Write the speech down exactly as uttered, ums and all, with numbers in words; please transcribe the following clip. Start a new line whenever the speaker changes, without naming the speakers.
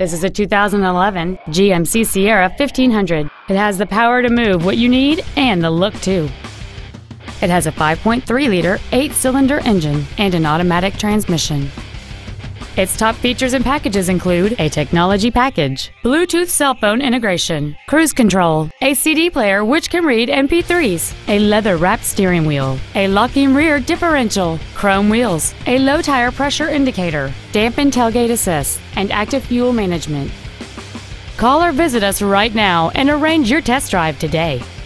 This is a two thousand eleven G M C Sierra fifteen hundred. It has the power to move what you need and the look too. It has a five point three liter eight-cylinder engine and an automatic transmission. Its top features and packages include a technology package, Bluetooth cell phone integration, cruise control, a C D player which can read M P threes, a leather-wrapped steering wheel, a locking rear differential, chrome wheels, a low tire pressure indicator, dampened tailgate assist, and active fuel management. Call or visit us right now and arrange your test drive today.